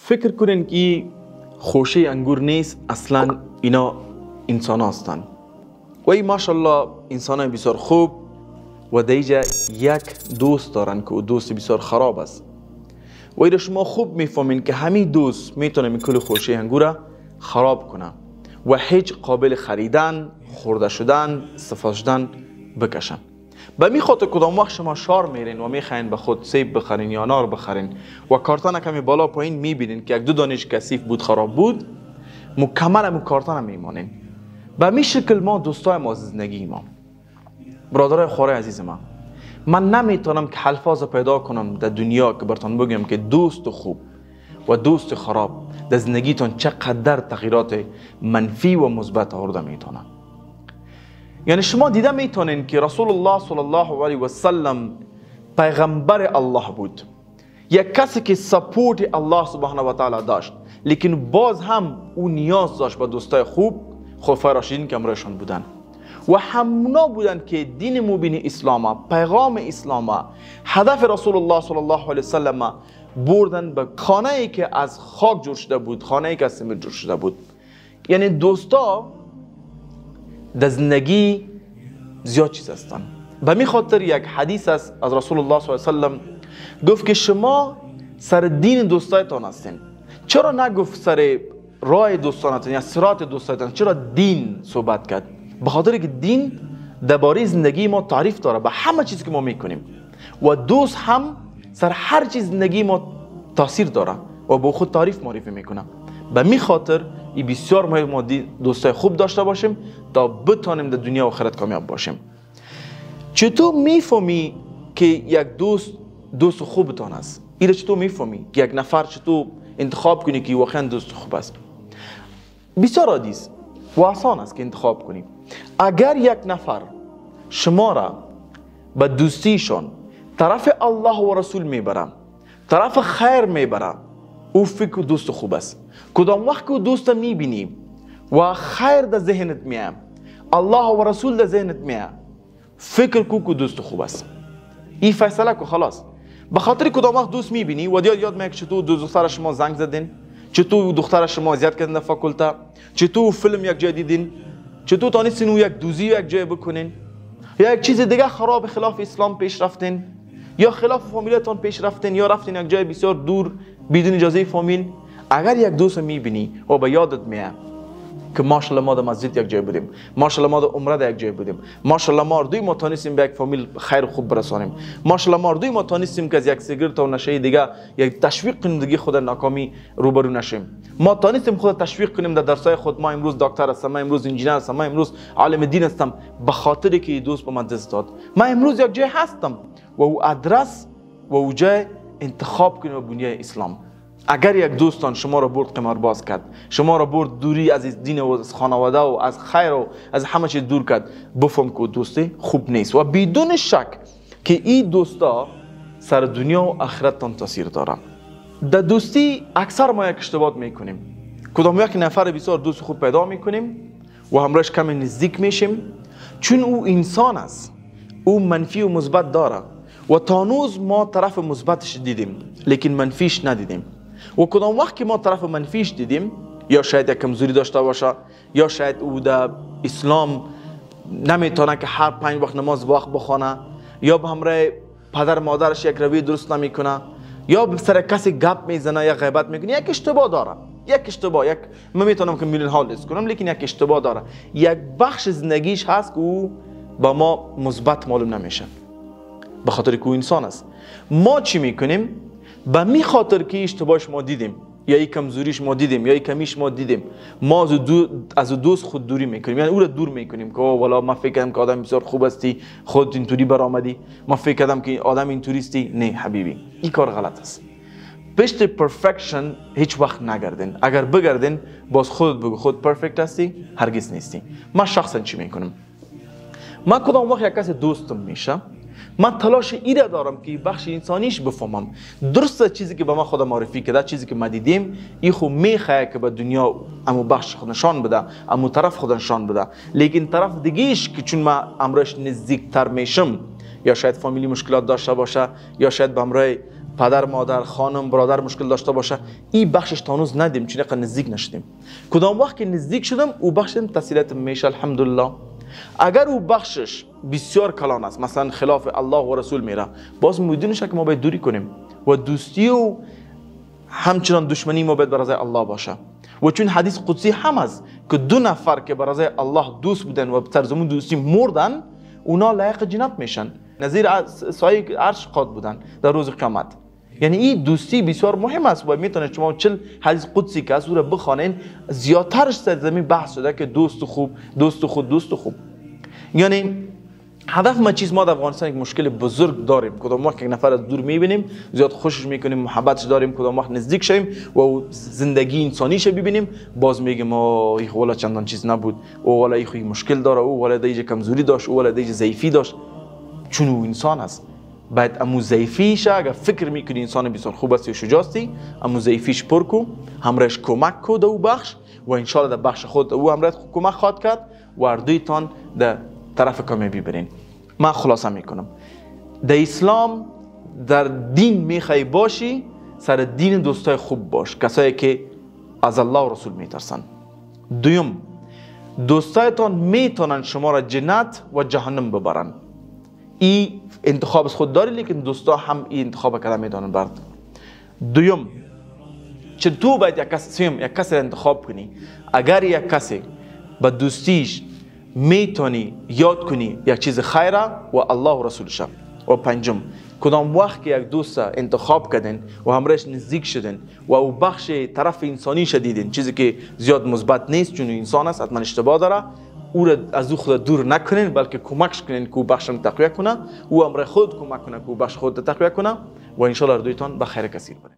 فکر کنین که خوشه انگور نیست، اصلا اینا انسان هستن و ای ماشاءالله انسان های بسیار خوب و دیجا یک دوست دارن که دوست بسیار خراب است و ایره شما خوب میفهمین که همین دوست میتونه این کل خوشه انگور خراب کنه و هیچ قابل خریدن، خورده شدن، استفاده شدن بکشن. به می خاطر کدام وقت شما شار میرین و میخواین به خود سیب بخرین یا انار بخرین و کارتان کمی بالا پایین میبینین که یک دو دانش کثیف بود، خراب بود، مکمل مو کارتان میمانین. به می شکل ما دوستای ما زندگی ما، برادرای خوره عزیز من نمیتونم که الفاظ پیدا کنم در دنیا که براتون بگم که دوست خوب و دوست خراب در زندگیتون چقدر تغییرات منفی و مثبت آورده میتونه. یعنی شما دیده میتونین که رسول الله صلی الله علیه و سلم پیغمبر الله بود، یک کسی که سپورت الله سبحانه و تعالی داشت، لیکن باز هم او نیاز داشت به دوستای خوب، خلفای راشدین که امرشون بودن و همونا بودن که دین مبین اسلام، پیغام اسلام، هدف رسول الله صلی الله علیه و سلم بردن به خانه ای که از خاک جور شده بود، خانه ای که از سمت جور شده بود. یعنی دوستا در زندگی زیاد چیز هستن. به می خاطر یک حدیث است از رسول الله صلی الله علیه و سلم، گفت که شما سر دین دوستایتان هستین. چرا نگفت سر راه دوستانتان یا صراط دوستایتان؟ چرا دین صحبت کرد؟ به خاطر که دین درباره زندگی ما تعریف داره به همه چیزی که ما میکنیم و دوست هم سر هر چیز زندگی ما تاثیر داره و با خود تعریف معرفی میکنه. به می خاطر این بسیار مهم ما دوستای خوب داشته باشیم تا بتانیم در دنیا و آخرت کامیاب باشیم. چطور میفهمی که یک دوست خوبتان است؟ ایره چطور میفهمی که یک نفر چطور انتخاب کنی که واقعا دوست خوب است؟ بسیار عادی است و آسان است که انتخاب کنی. اگر یک نفر شما را به دوستیشان طرف الله و رسول میبره، طرف خیر میبره، او فکر دوست خوب است. کدام وقت که دوست میبینی و خیر در ذهنت میاد، الله و رسول در ذهنت میاد، فکر کو که دوست خوب است. این فیصله کو خلاص. به خاطر کدام وقت دوست میبینی و یاد میاد چطور دختر شما زنگ زدین، چطور دختر شما اذیت کردن در فاکولته، چطور فیلم یک جای دیدین، چطور تانستین او یک دوزی یک جای بکنین یا یک چیز دیگه خراب خلاف اسلام پیش رفتین یا خلاف فامیلتان پیش رفتین یا رفتین یک جای بسیار دور بدون اجازه فامیل. اگر یک دوست میبینی و به یادت میاد که ماشاءالله ما در مسجد یک جای بودیم، ماشاءالله ما در عمره در یک جای بودیم، ماشاءالله ما دوی ما تانستیم به یک فامیل خیر خوب برسانیم، ماشاءالله ما دوی ما تانستیم که از یک سیگار تا نشه دیگه یک تشویق کنیم دیگه خود ناکامی روبرو نشیم، ما تانستیم خود تشویق کنیم در درسای خود. ما امروز دکتر هستم، ما امروز انجینر هستم، ما امروز عالم دین هستم به خاطر که دوست به من دست داد. ما امروز یک جای هستم و او ادرس و او جای انتخاب کنیم به بنیاد اسلام. اگر یک دوستان شما را برد قمارباز کرد، شما را برد دوری از دین و از خانواده و از خیر و از همه چیز دور کرد، بفهم که دوستی خوب نیست و بدون شک که این دوستا سر دنیا و آخرتتان تاثیر داره. در دوستی اکثر ما یک اشتباه میکنیم. کدام یک نفر بسیار دوست خوب پیدا میکنیم و همراهش کمی نزدیک میشیم چون او انسان است، او منفی و مثبت داره و تانوز ما طرف مثبتش دیدیم لیکن منفیش ندیدیم. و کدام وقت که ما طرف منفیش دیدیم، یا شاید یک کمزوری داشته باشه، یا شاید او در اسلام نمیتونه که هر 5 وقت نماز با وقت بخونه، یا به همراه پدر مادرش یک رویه درست نمیکنه، یا به سر کسی گپ میزنه یا غیبت میکنه، یک اشتباه داره. من میتونم که میلیون ها لیست کنم لیکن یک اشتباه داره. یک بخش زندگیش هست که او با ما مثبت معلوم نمیشه به خاطر که او انسان است. ما چی میکنیم؟ به می خاطر که اشتباهش ما دیدیم یا ای کمزوریش ما دیدیم یا ای کمیش ما دیدیم، ما از دوست خود دوری میکنیم، یعنی او را دور میکنیم که والا من فکر کردم که آدم بسیار خوب هستی، خود اینطوری برآمدی، من فکر کردم که آدم اینطوریستی. نه حبیبی، این کار غلط است. پشت پرفکشن هیچ وقت نگردین. اگر بگردین باز خودت بگو خود پرفکت هستی، هرگز نیستی. من شخصا چی میکنم؟ من کدام وقت یک کسی دوستم میشه، من تلاش ایره دارم که بخش انسانیش بفهمم. درسته چیزی که به من خود معرفی کرده، چیزی که ما دیدیم، این خود میخواه که به دنیا امو بخش خود نشان بده، امو طرف خود نشان بده، لیکن طرف دیگهش که چون ما امرش نزدیکتر میشم، یا شاید فامیلی مشکلات داشته باشه، یا شاید به امرای پدر مادر خانم برادر مشکل داشته باشه، این بخشش تا هنوز ندیم، چون اینقدر نزدیک نشدیم. کدام وقت که نزدیک شدم او بخشم تسهیلات میشه الحمدلله. اگر او بخشش بسیار کلان است، مثلا خلاف الله و رسول میره، باز میدونیش که ما باید دوری کنیم و دوستی و همچنان دشمنی ما باید برای الله باشه. و چون حدیث قدسی هم است که دو نفر که برای الله دوست بودن و سر زمین دوستی مردن، اونا لایق جنت میشن، نظیر سایه عرش قاد بودن در روز قیامت. یعنی این دوستی بسیار مهم است و میتونه شما 40 حدیث قدسی که از او را بخوانین، زیادترش در زمین بحث شده که دوست خوب، دوست خوب، دوست خوب. یعنی هدف ما چیز، ما در افغانستان یک مشکل بزرگ داریم. کدام وقت یک نفر از دور میبینیم زیاد خوشش میکنیم، محبتش داریم، کدام وقت نزدیک شیم و زندگی انسانیش ببینیم باز میگیم این والا چندان چیز نبود، او والا این مشکل داره، او والا دیگه کمزوری داشت، او والا دیگه ضعیفی داشت. چون او انسان است، باید امو ضعیفیش اگر فکر میکنی انسان بسیار خوب است و شجاع استی، امو ضعیفیش پر کو، همراهش کمک کو در او بخش و ان شاء الله در بخش خود او همراه کمک خواهد کرد و اردویتان در طرف کامیابی برین. من خلاصه میکنم، در اسلام در دین میخوای باشی، سر دین دوستای خوب باش، کسایی که از الله و رسول میترسن. دوم، دوستایتان میتونن شما را جنت و جهنم ببرن. این انتخاب از خود داری، لیکن دوستا هم این انتخاب کردن میتونن برد. دوم، چه تو باید یک کسی را انتخاب کنی. اگر یک کسی با دوستیش میتونی یاد کنی یک چیز خیره و الله و رسولش. و پنجم، کدام وقت که یک دوست انتخاب کردین و همراهش نزدیک شدین و او بخش طرف انسانی شدیدین، چیزی که زیاد مثبت نیست چون انسان است، حتما اشتباه داره، او را از او خود دور نکنین بلکه کمکش کنین که او بخش را تقویت کنه، او همراه خود کمک کنه که او بخش خود تقویت کنه و ان شاء الله دویتان به خیر کثیر بره.